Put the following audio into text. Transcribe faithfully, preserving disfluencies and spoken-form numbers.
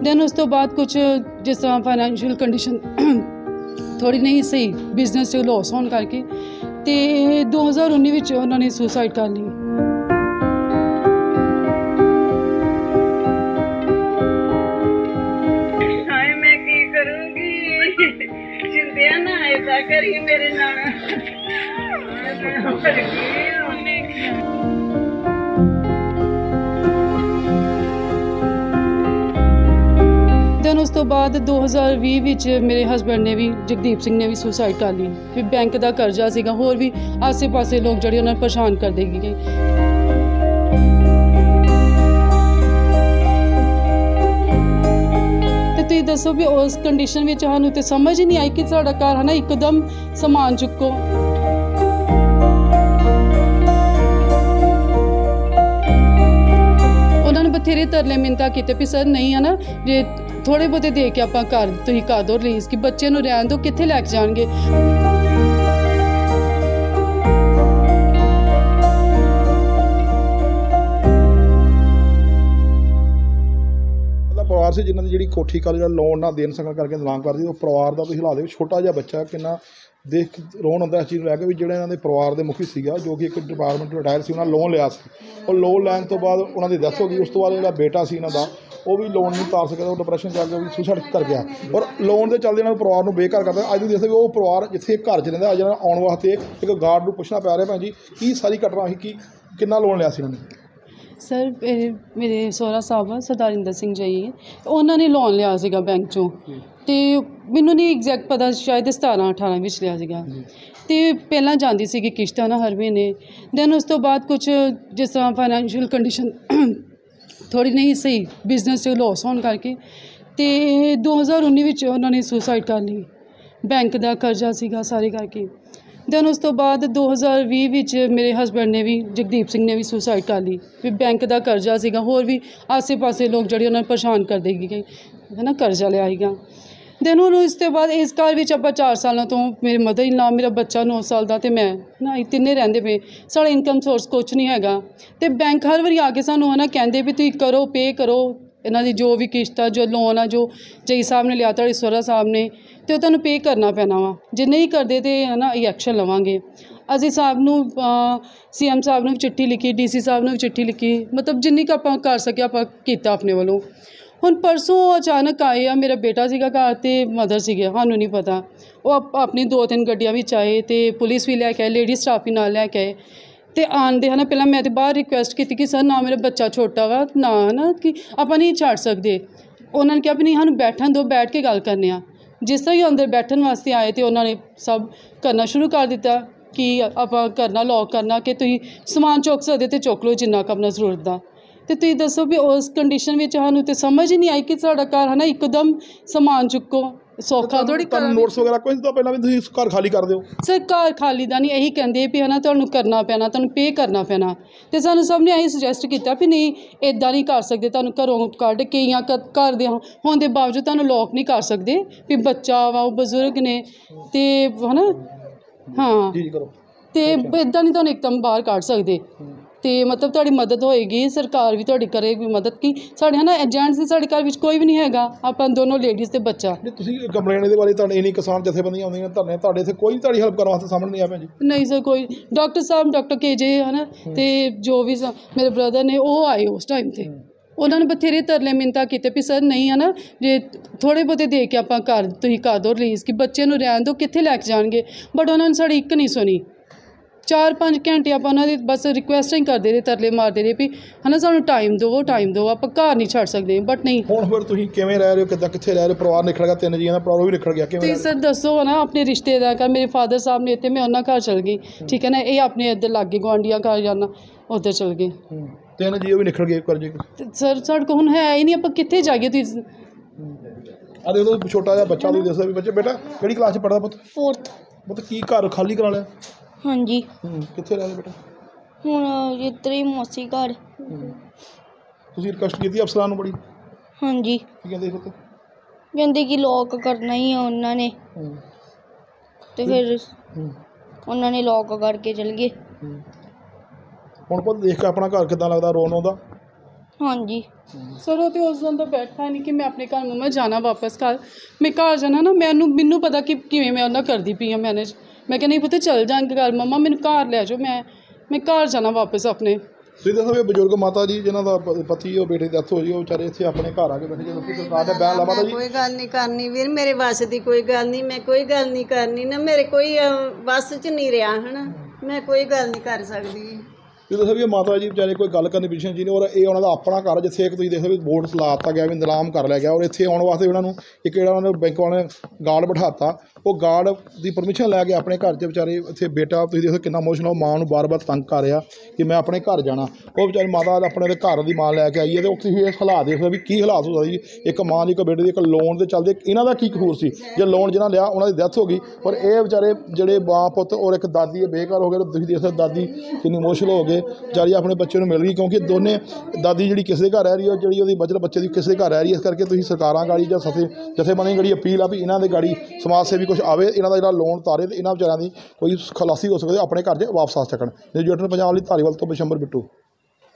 Then ਉਸ ਤੋਂ ਬਾਅਦ ਕੁਛ ਜਿਸ ਤਰ੍ਹਾਂ ਫਾਈਨੈਂਸ਼ੀਅਲ ਕੰਡੀਸ਼ਨ ਥੋੜ੍ਹੀ ਨਹੀਂ ਸਹੀ, ਬਿਜ਼ਨਸ 'ਚ ਲੋਸ ਹੋਣ ਕਰਕੇ, ਅਤੇ ਦੋ ਹਜ਼ਾਰ ਉੱਨੀ ਵਿੱਚ ਉਹਨਾਂ ਨੇ ਸੁਸਾਈਡ ਕਰ ਲਈ। ਹਾਏ ਮੈਂ ਕੀ ਕਰੂੰਗੀ, ਚਿੰਤਿਆ ਨਾ ਏਦਾਂ ਕਰੀ ਮੇਰੇ ਨਾਲ। ਦੈਨ ਉਸ ਤੋਂ ਬਾਅਦ ਦੋ ਹਜ਼ਾਰ ਵੀਹ ਵਿੱਚ ਮੇਰੇ ਹਸਬੈਂਡ ਨੇ ਵੀ, ਜਗਦੀਪ ਸਿੰਘ ਨੇ ਵੀ ਸੁਸਾਈਡ ਕਰ ਲਈ। ਫਿਰ ਬੈਂਕ ਦਾ ਕਰਜ਼ਾ ਸੀਗਾ, ਹੋਰ ਵੀ ਆਸੇ ਪਾਸੇ ਲੋਕ ਜਿਹੜੇ ਉਹਨਾਂ ਨੂੰ ਪਰੇਸ਼ਾਨ ਕਰਦੇ ਗਏ। ਤੇ ਤੁਸੀਂ ਦੱਸੋ ਵੀ ਉਸ ਕੰਡੀਸ਼ਨ ਵਿੱਚ ਸਾਨੂੰ ਤੇ ਸਮਝ ਹੀ ਨਹੀਂ ਆਈ ਕਿ ਸਾਡਾ ਘਰ ਹੈ ਨਾ ਇੱਕਦਮ ਸਮਾਨ ਚੁੱਕੋ। ਉਹਨਾਂ ਨੇ ਬਥੇਰੇ ਤਰਲੇ ਮਿੰਨਤਾਂ ਕੀਤੇ ਵੀ ਸਰ ਨਹੀਂ ਹੈ ਨਾ, ਜੇ ਥੋੜ੍ਹੇ ਬਹੁਤੇ ਦੇ ਕੇ ਆਪਾਂ ਘਰ ਤੁਸੀਂ ਕਰ ਦਿਓ ਰਿਲੀਜ਼, ਕਿ ਬੱਚੇ ਨੂੰ ਰਹਿਣ ਦਿਓ, ਕਿੱਥੇ ਲੈ ਕੇ ਜਾਣਗੇ। ਪਰਿਵਾਰ ਸੀ ਜਿਨ੍ਹਾਂ ਦੀ ਜਿਹੜੀ ਕੋਠੀ ਕਾਲ ਜਿਹੜਾ ਲੋਨ ਨਾ ਦੇਣ ਸਕਣ ਕਰਕੇ ਨਾਂ ਕਰਦੀ, ਉਹ ਪਰਿਵਾਰ ਦਾ ਤੁਸੀਂ ਹਾਲਾਤ ਦੇ ਵਿੱਚ ਛੋਟਾ ਜਿਹਾ ਬੱਚਾ ਕਿੰਨਾ ਦੇਖ ਰੋਣ ਹੁੰਦਾ ਇਸ ਚੀਜ਼ ਨੂੰ ਲੈ ਕੇ ਵੀ ਜਿਹੜਾ ਇਹਨਾਂ ਦੇ ਪਰਿਵਾਰ ਦੇ ਮੁਖੀ ਸੀਗਾ, ਜੋ ਕਿ ਇੱਕ ਡਿਪਾਰਟਮੈਂਟ ਰਿਟਾਇਰ ਸੀ, ਉਹਨਾਂ ਲੋਨ ਲਿਆ ਸੀ। ਉਹ ਲੋਨ ਲੈਣ ਤੋਂ ਬਾਅਦ ਉਹਨਾਂ ਦੀ ਡੈਥ ਹੋ ਗਈ। ਉਸ ਤੋਂ ਬਾਅਦ ਜਿਹੜਾ ਬੇਟਾ ਸੀ ਇਹਨਾਂ ਦਾ, ਉਹ ਵੀ ਲੋਨ ਨਹੀਂ ਤਾਰ ਸਕਿਆ, ਉਹ ਡਿਪਰੈਸ਼ਨ 'ਚ ਆ ਗਿਆ, ਉਹ ਵੀ ਸੁਸਾਈਡ ਕਰ ਗਿਆ। ਔਰ ਲੋਨ ਦੇ ਚੱਲਦੇ ਇਹਨਾਂ ਨੂੰ ਪਰਿਵਾਰ ਨੂੰ ਬੇਘਰ ਕਰਦਾ। ਅੱਜ ਤੁਸੀਂ ਦੇਖਦੇ ਵੀ ਉਹ ਪਰਿਵਾਰ ਜਿੱਥੇ ਘਰ 'ਚ ਰਹਿੰਦਾ, ਅੱਜ ਇਹਨਾਂ ਨੂੰ ਆਉਣ ਵਾਸਤੇ ਇੱਕ ਗਾਰਡ ਨੂੰ ਪੁੱਛਣਾ ਪੈ ਰਿਹਾ, ਭੈਣ ਜੀ ਕੀ ਸਾਰੀ ਘਟਨਾ ਸੀ, ਕੀ ਕਿੰਨਾ ਲੋਨ ਲਿਆ ਸੀ ਇਹਨਾਂ ਨੇ? ਸਰ ਮੇਰੇ ਮੇਰੇ ਸਹੁਰਾ ਸਾਹਿਬ ਆ ਸਰਦਾਰ ਇੰਦਰ ਸਿੰਘ ਜੀ, ਉਹਨਾਂ ਨੇ ਲੋਨ ਲਿਆ ਸੀਗਾ ਬੈਂਕ 'ਚੋਂ, ਅਤੇ ਮੈਨੂੰ ਨਹੀਂ ਐਗਜ਼ੈਕਟ ਪਤਾ, ਸ਼ਾਇਦ ਸਤਾਰਾਂ ਅਠਾਰਾਂ ਵਿੱਚ ਲਿਆ ਸੀਗਾ। ਅਤੇ ਪਹਿਲਾਂ ਜਾਂਦੀ ਸੀਗੀ ਕਿਸ਼ਤਾਂ ਨਾ ਹਰ ਮਹੀਨੇ। ਦੈਨ ਉਸ ਤੋਂ ਬਾਅਦ ਕੁਛ ਜਿਸ ਤਰ੍ਹਾਂ ਫਾਈਨੈਂਸ਼ੀਅਲ ਕੰਡੀਸ਼ਨ ਥੋੜ੍ਹੀ ਨਹੀਂ ਸਹੀ, ਬਿਜ਼ਨਸ 'ਚ ਲੋਸ ਹੋਣ ਕਰਕੇ, ਅਤੇ ਦੋ ਹਜ਼ਾਰ ਉੱਨੀ ਵਿੱਚ ਉਹਨਾਂ ਨੇ ਸੁਸਾਈਡ ਕਰ ਲਈ। ਬੈਂਕ ਦਾ ਕਰਜ਼ਾ ਸੀਗਾ ਸਾਰੇ ਕਰਕੇ। ਦੈਨ ਉਸ ਤੋਂ ਬਾਅਦ ਦੋ ਹਜ਼ਾਰ ਵੀਹ ਵਿੱਚ ਮੇਰੇ ਹਸਬੈਂਡ ਨੇ ਵੀ, ਜਗਦੀਪ ਸਿੰਘ ਨੇ ਵੀ ਸੁਸਾਈਡ ਕਰ ਲਈ। ਫਿਰ ਬੈਂਕ ਦਾ ਕਰਜ਼ਾ ਸੀਗਾ, ਹੋਰ ਵੀ ਆਸੇ ਪਾਸੇ ਲੋਕ ਜਿਹੜੇ ਉਹਨਾਂ ਨੂੰ ਪਰੇਸ਼ਾਨ ਕਰਦੇ ਗਏ, ਹੈ ਨਾ, ਕਰਜ਼ਾ ਲਿਆ ਸੀਗਾ। ਦੈਨ ਹੁਣ ਇਸ ਤੋਂ ਬਾਅਦ ਇਸ ਘਰ ਵਿੱਚ ਆਪਾਂ ਚਾਰ ਸਾਲਾਂ ਤੋਂ, ਮੇਰੇ ਮਦਰ ਇਨ ਲਾ, ਮੇਰਾ ਬੱਚਾ ਨੌ ਸਾਲ ਦਾ, ਅਤੇ ਮੈਂ ਨਾ ਇਹ ਤਿੰਨੇ ਰਹਿੰਦੇ ਪਏ। ਸਾਡਾ ਇਨਕਮ ਸੋਰਸ ਕੁਛ ਨਹੀਂ ਹੈਗਾ, ਅਤੇ ਬੈਂਕ ਹਰ ਵਾਰੀ ਆ ਕੇ ਸਾਨੂੰ ਹੈ ਨਾ ਕਹਿੰਦੇ ਵੀ ਤੁਸੀਂ ਕਰੋ, ਪੇ ਕਰੋ ਇਹਨਾਂ ਦੀ ਜੋ ਵੀ ਕਿਸ਼ਤ ਆ, ਜੋ ਲੋਨ ਆ, ਜੋ ਜਈ ਸਾਹਿਬ ਨੇ ਲਿਆ, ਤੁਹਾਡੇ ਸਹੁਰਾ ਸਾਹਿਬ ਨੇ, ਅਤੇ ਉਹ ਤੁਹਾਨੂੰ ਪੇ ਕਰਨਾ ਪੈਣਾ ਵਾ। ਜੇ ਨਹੀਂ ਕਰਦੇ ਤਾਂ ਹੈ ਨਾ ਇਹ ਐਕਸ਼ਨ ਲਵਾਂਗੇ। ਅਸੀਂ ਸਾਹਿਬ ਨੂੰ, ਸੀ ਐਮ ਸਾਹਿਬ ਨੂੰ ਵੀ ਚਿੱਠੀ ਲਿਖੀ, ਡੀ ਸੀ ਸਾਹਿਬ ਨੂੰ ਵੀ ਚਿੱਠੀ ਲਿਖੀ, ਮਤਲਬ ਜਿੰਨੀ ਕੁ ਆਪਾਂ ਕਰ ਸਕੇ ਆਪਾਂ ਕੀਤਾ ਆਪਣੇ ਵੱਲੋਂ। ਹੁਣ ਪਰਸੋਂ ਅਚਾਨਕ ਆਏ ਆ, ਮੇਰਾ ਬੇਟਾ ਸੀਗਾ ਘਰ ਅਤੇ ਮਦਰ ਸੀਗੇ, ਸਾਨੂੰ ਨਹੀਂ ਪਤਾ। ਉਹ ਆਪ ਆਪਣੀ ਦੋ ਤਿੰਨ ਗੱਡੀਆਂ ਵਿੱਚ ਆਏ, ਅਤੇ ਪੁਲਿਸ ਵੀ ਲੈ ਕੇ ਆਏ, ਲੇਡੀ ਸਟਾਫ ਵੀ ਨਾਲ ਲੈ ਕੇ ਆਏ। ਅਤੇ ਆਉਂਦੇ ਹੈ ਨਾ, ਪਹਿਲਾਂ ਮੈਂ ਤਾਂ ਬਾਹਰ ਰਿਕੁਐਸਟ ਕੀਤੀ ਕਿ ਸਰ ਨਾ ਮੇਰਾ ਬੱਚਾ ਛੋਟਾ ਵਾ, ਨਾ ਹੈ ਨਾ ਕਿ ਆਪਾਂ ਨਹੀਂ ਛੱਡ ਸਕਦੇ। ਉਹਨਾਂ ਨੇ ਕਿਹਾ ਵੀ ਨਹੀਂ, ਸਾਨੂੰ ਬੈਠਣ ਦਿਓ, ਬੈਠ ਕੇ ਗੱਲ ਕਰਨੇ ਆ। ਜਿਸ ਤਰ੍ਹਾਂ ਹੀ ਅੰਦਰ ਬੈਠਣ ਵਾਸਤੇ ਆਏ, ਅਤੇ ਉਹਨਾਂ ਨੇ ਸਭ ਕਰਨਾ ਸ਼ੁਰੂ ਕਰ ਦਿੱਤਾ ਕਿ ਆਪਾਂ ਕਰਨਾ, ਲੌਕ ਕਰਨਾ, ਕਿ ਤੁਸੀਂ ਸਮਾਨ ਚੁੱਕ ਸਕਦੇ ਅਤੇ ਚੁੱਕ ਲਓ ਜਿੰਨਾ ਕੁ ਆਪਣਾ ਜ਼ਰੂਰਤ ਦਾ। ਅਤੇ ਤੁਸੀਂ ਦੱਸੋ ਵੀ ਉਸ ਕੰਡੀਸ਼ਨ ਵਿੱਚ ਸਾਨੂੰ ਤਾਂ ਸਮਝ ਹੀ ਨਹੀਂ ਆਈ ਕਿ ਸਾਡਾ ਘਰ ਹੈ ਨਾ ਇੱਕਦਮ ਸਮਾਨ ਚੁੱਕੋ, ਸੌਖਾ ਥੋੜ੍ਹੀ ਤੁਹਾਨੂੰ ਨੋਟਿਸ ਵਗੈਰਾ ਕੁਝ ਤੋਂ ਪਹਿਲਾਂ ਵੀ ਤੁਸੀਂ ਘਰ ਖਾਲੀ ਕਰ ਦਿਓ? ਸਰ ਘਰ ਖਾਲੀ ਦਾ ਨਹੀਂ, ਇਹੀ ਕਹਿੰਦੇ ਵੀ ਹੈ ਨਾ ਤੁਹਾਨੂੰ ਕਰਨਾ ਪੈਣਾ, ਤੁਹਾਨੂੰ ਪੇ ਕਰਨਾ ਪੈਣਾ। ਅਤੇ ਸਾਨੂੰ ਸਭ ਨੇ ਇਹੀ ਸੁਜੈਸਟ ਕੀਤਾ ਵੀ ਨਹੀਂ ਇੱਦਾਂ ਨਹੀਂ ਕਰ ਸਕਦੇ, ਤੁਹਾਨੂੰ ਘਰੋਂ ਕੱਢ ਕੇ ਜਾਂ ਘਰ ਦੇ ਹੋਣ ਦੇ ਬਾਵਜੂਦ ਤੁਹਾਨੂੰ ਲੌਕ ਨਹੀਂ ਕਰ ਸਕਦੇ, ਵੀ ਬੱਚਾ ਵਾ, ਉਹ ਬਜ਼ੁਰਗ ਨੇ, ਅਤੇ ਹੈ ਨਾ, ਹਾਂ, ਅਤੇ ਇੱਦਾਂ ਨਹੀਂ ਤੁਹਾਨੂੰ ਇੱਕਦਮ ਬਾਹਰ ਕੱਢ ਸਕਦੇ। ਅਤੇ ਮਤਲਬ ਤੁਹਾਡੀ ਮਦਦ ਹੋਏਗੀ, ਸਰਕਾਰ ਵੀ ਤੁਹਾਡੀ ਕਰੇਗੀ ਮਦਦ, ਕਿ ਸਾਡੇ ਹੈ ਨਾ ਏਜੰਟਸ ਸਾਡੇ ਘਰ ਵਿੱਚ ਕੋਈ ਵੀ ਨਹੀਂ ਹੈਗਾ, ਆਪਾਂ ਦੋਨੋਂ ਲੇਡੀਜ਼ ਅਤੇ ਬੱਚਾ। ਤੁਸੀਂ ਕੰਪਲੇਂਟ ਦੇ ਬਾਰੇ ਤੁਹਾਡੇ ਇੰਨੀ ਕਿਸਾਨ ਜਥੇਬੰਦੀਆਂ ਆਉਂਦੀਆਂ ਧਰਨੇ, ਤੁਹਾਡੇ ਇੱਥੇ ਕੋਈ ਤੁਹਾਡੀ ਹੈਲਪ ਕਰਨ ਵਾਸਤੇ ਸਾਹਮਣੇ ਨਹੀਂ ਆਇਆ ਭੈਣ ਜੀ? ਨਹੀਂ ਸਰ, ਕੋਈ। ਡਾਕਟਰ ਸਾਹਿਬ, ਡਾਕਟਰ ਕੇ ਜੇ ਹੈ ਨਾ, ਅਤੇ ਜੋ ਵੀ ਮੇਰੇ ਬ੍ਰਦਰ ਨੇ, ਉਹ ਆਏ ਉਸ ਟਾਈਮ 'ਤੇ। ਉਹਨਾਂ ਨੇ ਬਥੇਰੇ ਤਰਲੇ ਮਿੰਨਤਾਂ ਕੀਤੇ ਵੀ ਸਰ ਨਹੀਂ ਹੈ ਨਾ, ਜੇ ਥੋੜ੍ਹੇ ਬਹੁਤੇ ਦੇ ਕੇ ਆਪਾਂ ਘਰ ਤੁਸੀਂ ਕਰ ਦਿਓ ਰਿਲੀਜ਼, ਕਿ ਬੱਚੇ ਨੂੰ ਰਹਿਣ ਦਿਓ, ਕਿੱਥੇ ਲੈ ਕੇ ਜਾਣਗੇ। ਬਟ ਉਹਨਾਂ ਨੇ ਸਾਡੀ ਇੱਕ ਨਹੀਂ ਸੁਣੀ। ਚਾਰ ਪੰਜ ਘੰਟੇ ਆਪਾਂ ਉਹਨਾਂ ਦੀ ਬਸ ਰਿਕੁਐਸਟਿੰਗ ਕਰਦੇ ਰਹੇ, ਤਰਲੇ ਮਾਰਦੇ ਰਹੇ ਵੀ ਹੈ ਨਾ ਸਾਨੂੰ ਟਾਈਮ ਦਿਓ, ਟਾਈਮ ਦਿਓ, ਆਪਾਂ ਘਰ ਨਹੀਂ ਛੱਡ ਸਕਦੇ। ਬਟ ਨਹੀਂ। ਹੁਣ ਫਿਰ ਤੁਸੀਂ ਕਿਵੇਂ ਰਹਿ ਰਹੇ ਹੋ, ਕਿੱਦਾਂ ਕਿੱਥੇ ਰਹਿ ਰਹੇ ਹੋ? ਪਰਿਵਾਰ ਨਿਕਲ ਗਿਆ, ਤਿੰਨ ਜੀਆਂ ਦਾ ਪਰਿਵਾਰ ਵੀ ਨਿਕਲ ਗਿਆ, ਕਿਵੇਂ? ਤੁਸੀਂ ਸਰ ਦੱਸੋ ਨਾ, ਆਪਣੇ ਰਿਸ਼ਤੇਦਾਰ ਘਰ, ਮੇਰੇ ਫਾਦਰ ਸਾਹਿਬ ਨੇ ਇੱਥੇ, ਮੈਂ ਉਹਨਾਂ ਘਰ ਚਲ ਗਈ, ਠੀਕ ਹੈ ਨਾ, ਇਹ ਆਪਣੇ ਇੱਧਰ ਲਾਗੇ ਗੁਆਂਢੀਆਂ ਘਰ ਜਾਣਾ, ਉੱਧਰ ਚਲ ਗਏ, ਤਿੰਨ ਜੀ ਵੀ ਨਿਕਲ ਗਏ ਕਰ ਜੀ। ਸਰ ਸਾਡੇ ਕੋਲ ਹੁਣ ਹੈ ਹੀ ਨਹੀਂ, ਆਪਾਂ ਕਿੱਥੇ ਜਾਈਏ? ਤੁਸੀਂ ਆ ਦੇਖੋ ਛੋਟਾ ਜਿਹਾ ਬੱਚਾ, ਤੁਸੀਂ ਦੱਸਦਾ ਵੀ ਬੱਚੇ, ਬੇਟਾ ਕਿਹੜੀ ਕਲਾਸ 'ਚ ਪੜ੍ਹਦਾ ਪੁੱਤ? ਫੋਰਥ। ਪੁੱਤ ਕੀ ਘਰ ਖਾਲੀ ਕਰਾ ਲਿਆ? ਹਾਂਜੀ। ਕਿੱਥੇ ਰਹਿ ਰਹੇ ਬੇਟਾ? ਹੁਣ ਇੱਧਰ ਹੀ ਮੌਸੀ ਘਰ। ਤੁਸੀਂ ਰਿਕੁਐਸਟ ਕੀਤੀ ਅਫਸਰਾਂ ਨੂੰ ਬੜੀ? ਹਾਂਜੀ। ਕੀ ਕਹਿੰਦੇ ਪੁੱਤ? ਕਹਿੰਦੇ ਕਿ ਲੌਕ ਕਰਨਾ ਹੀ ਆ ਉਹਨਾਂ ਨੇ, ਅਤੇ ਫਿਰ ਉਹਨਾਂ ਨੇ ਲੌਕ ਕਰਕੇ ਚਲ ਗਏ। ਹੁਣ ਪੁੱਤ ਦੇਖ ਕੇ ਆਪਣਾ ਘਰ ਕਿੱਦਾਂ ਲੱਗਦਾ? ਰੋਣ ਆਉਂਦਾ? ਹਾਂਜੀ ਸਰ ਉਹ ਤੇ ਉਸ ਦਿਨ ਦਾ ਬੈਠਾ ਨਹੀਂ ਕਿ ਮੈਂ ਆਪਣੇ ਘਰ ਮੰਮਾ ਜਾਣਾ ਵਾਪਸ ਘਰ, ਮੈਂ ਘਰ ਜਾਣਾ ਨਾ ਮੈਨੂੰ ਮੈਨੂੰ ਪਤਾ ਕਿ ਕਿਵੇਂ ਮੈਂ ਉਹਨਾਂ ਕਰਦੀ ਪਈ ਹਾਂ ਮੈਨੇਜ। ਮੈਂ ਕਿਹਾ ਨਹੀਂ ਪੁੱਤ ਚੱਲ ਜਾਂਗੇ ਘਰ ਮੰਮਾ, ਮੈਨੂੰ ਘਰ ਲੈ ਜਾਓ, ਮੈਂ ਮੈਂ ਘਰ ਜਾਣਾ ਵਾਪਸ ਆਪਣੇ। ਤੁਸੀਂ ਦੱਸੋ ਵੀ ਬਜ਼ੁਰਗ ਮਾਤਾ ਜੀ ਜਿਨ੍ਹਾਂ ਦਾ ਪ- ਪਤੀ ਉਹ ਬੇਟੇ ਦੀ ਡੈਥ ਹੋ ਜੀ, ਉਹ ਵਿਚਾਰੇ ਇੱਥੇ ਆਪਣੇ ਘਰ ਆ ਕੇ ਬੈਠੇ ਜਦੋਂ ਸਰਕਾਰ ਦਾ ਬਿਆਨ ਲਾ ਮਾਤਾ ਜੀ। ਕੋਈ ਗੱਲ ਨਹੀਂ ਕਰਨੀ ਵੀਰ, ਮੇਰੇ ਵੱਸ ਦੀ ਕੋਈ ਗੱਲ ਨਹੀਂ, ਮੈਂ ਕੋਈ ਗੱਲ ਨਹੀਂ ਕਰਨੀ ਨਾ, ਮੇਰੇ ਕੋਈ ਅਹ, ਵੱਸ 'ਚ ਨਹੀਂ ਰਿਹਾ ਹਨਾ, ਮੈਂ ਕੋਈ ਗੱਲ ਨਹੀਂ ਕਰ ਸਕਦੀ। ਤੁਸੀਂ ਦੱਸੋ ਵੀ ਇਹ ਮਾਤਾ ਜੀ ਵਿਚਾਰੇ ਕੋਈ ਗੱਲ ਕਰਨ ਦੀ ਪੋਜੀਸ਼ਨ ਜੀ ਨੇ, ਔਰ ਇਹ ਉਹਨਾਂ ਦਾ ਆਪਣਾ ਘਰ ਜਿੱਥੇ ਇੱਕ ਤੁਸੀਂ ਦੇਖੋ ਵੀ ਬੋਰਡ ਲਾ ਦਿੱਤਾ ਗਿਆ ਵੀ ਨਿਲਾਮ ਕਰ ਲਿਆ ਗਿਆ, ਔਰ ਇੱਥੇ ਆਉਣ ਵਾਸਤੇ ਉਹਨਾਂ ਨੂੰ ਇੱਕ ਜਿਹੜਾ ਉਹਨਾਂ ਨੇ ਬੈਂਕ ਵਾਲਿਆਂ ਨੇ ਗਾਰਡ ਬਿਠਾਤਾ, ਉਹ ਗਾਰਡ ਦੀ ਪਰਮਿਸ਼ਨ ਲੈ ਕੇ ਆਪਣੇ ਘਰ 'ਚ ਵਿਚਾਰੇ ਇੱਥੇ ਬੇਟਾ ਤੁਸੀਂ ਦੇਖੋ ਕਿੰਨਾ ਇਮੋਸ਼ਨਲ, ਮਾਂ ਨੂੰ ਬਾਰ-ਬਾਰ ਤੰਗ ਕਰ ਰਿਹਾ ਕਿ ਮੈਂ ਆਪਣੇ ਘਰ ਜਾਣਾ। ਉਹ ਵਿਚਾਰੀ ਮਾਤਾ ਆਪਣੇ ਦੇ ਘਰ ਦੀ ਮਾਂ ਲੈ ਕੇ ਆਈ ਹੈ, ਅਤੇ ਉੱਥੇ ਇਹ ਹਾਲਾਤ ਦੇਖੋ ਵੀ ਕੀ ਹਾਲਾਤ ਹੋ ਸਕਦੇ ਜੀ। ਇੱਕ ਮਾਂ ਦੀ ਇੱਕ ਬੇਟੇ ਦੀ ਇੱਕ ਲੋਨ ਦੇ ਚੱਲਦੇ, ਇਹਨਾਂ ਦਾ ਕੀ ਕਸੂਰ ਸੀ ਜੇ ਲੋਨ ਜਿਹਨਾਂ ਲਿਆ ਉਹਨਾਂ ਦੀ ਡੈਥ ਹੋ ਗਈ, ਔਰ ਇਹ ਵਿਚਾਰੇ ਜਿਹੜੇ ਮਾਂ ਪੁੱਤ ਔਰ ਇੱਕ ਦਾਦੀ ਇਹ ਬੇਘਰ ਹੋ ਗਏ। ਤੁਸੀਂ ਦੇਖ ਸਕਦੇ ਦਾਦੀ ਕਿੰਨੀ ਇਮੋਸ਼ਨਲ ਹੋ ਗਏ ਵਿਚਾਰੀ ਆਪਣੇ ਬੱਚੇ ਨੂੰ ਮਿਲ ਗਈ, ਕਿਉਂਕਿ ਦੋਨੇ ਦਾਦੀ ਜਿਹੜੀ ਕਿਸੇ ਦੇ ਘਰ ਰਹਿ ਰਹੀ ਹੈ, ਜਿਹੜੀ ਉਹਦੀ ਬਚਤ ਬੱਚੇ ਦੀ ਕਿਸੇ ਦੇ ਘਰ ਰਹਿ ਰਹੀ ਹੈ। ਇਸ ਕਰਕੇ ਤੁਸੀਂ ਸਰਕਾਰਾਂ ਗਾੜੀ ਜਾਂ ਸਥੇ ਜਥੇਬੰਦੀਆਂ ਗਾੜੀ ਅਪੀਲ ਆ ਵੀ ਇਹਨਾਂ ਦੇ ਗਾੜੀ ਸਮਾਜ ਸੇਵੀ ਕੁਛ ਆਵੇ, ਇਹਨਾਂ ਦਾ ਜਿਹੜਾ ਲੋਨ ਤਾਰੇ ਅਤੇ ਇਹਨਾਂ ਵਿਚਾਰਿਆਂ ਦੀ ਕੋਈ ਖਲਾਸੀ ਹੋ ਸਕਦੀ, ਆਪਣੇ ਘਰ 'ਚ ਵਾਪਸ ਆ ਸਕਣ। ਨਿਊਜ਼ ਏਟੀਨ ਪੰਜਾਬ ਲਈ ਧਾਰੀਵਾਲ ਤੋਂ ਬਿਸ਼ੰਬਰ ਬਿੱਟੂ।